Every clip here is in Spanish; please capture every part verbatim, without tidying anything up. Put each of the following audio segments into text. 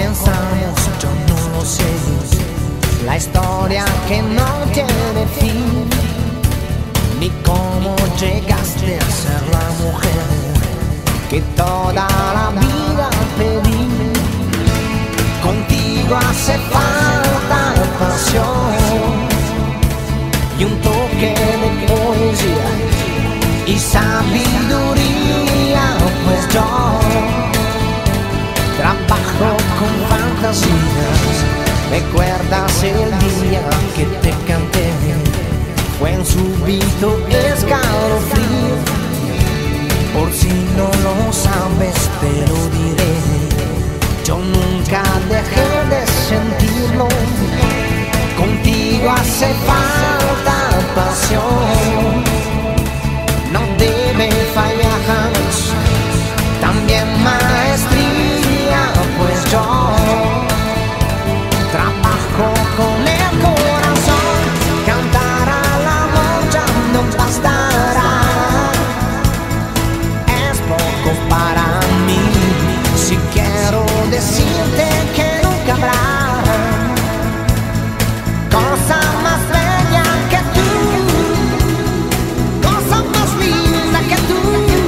comenzamos yo no lo sé. La historia que no tiene fin, ni cómo llegaste a ser la mujer que toda la vida pedí. Contigo hace falta pasión y un toque de poesía y sabiduría, pues yo trabajo con fantasías. ¿Recuerdas el día que te canté? Fue un súbito escalofrío. Por si no lo sabes te lo diré, yo nunca dejé de sentirlo. Contigo hace falta pasión, no debe fallar jamás. También maestría, pues yo trabajo con el corazón. Cantar al amor ya no bastará, es poco para mí. Si quiero decirte que nunca habrá cosa más bella que tú, cosa más linda que tú,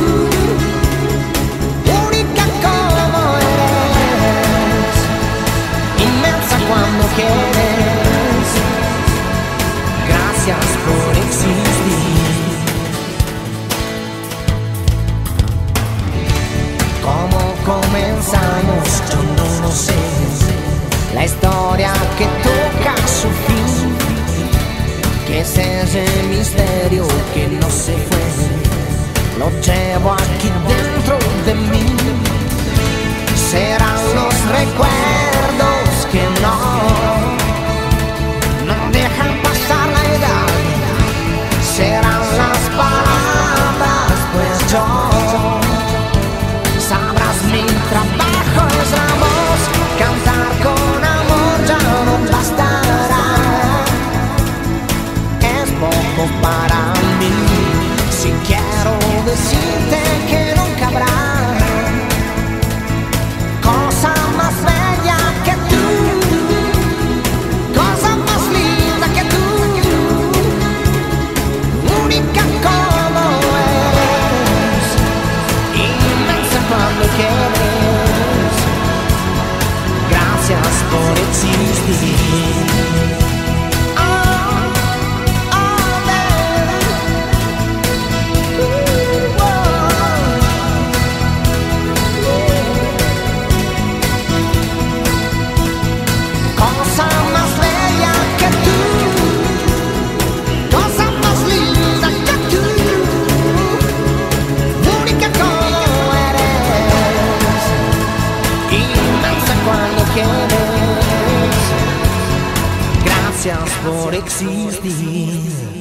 única como eres, inmensa cuando quieres. Gracias por existir. ¿Cómo comenzamos? Yo no lo sé. La historia que toca su fin, que es ese misterio que no se fue, lo llevo aquí dentro de mí. Serán los recuerdos que no, no dejan pasar la edad. Serán las palabras, pues yo sabrás mi trabajo es la voz. Cantar con amor ya no bastará, es poco para mí. Si quiero decirte que nunca habrá cosa más bella que tú, cosa más linda que tú, única como eres, inmensa cuando quieres. Gracias por existir. Gracias por existir.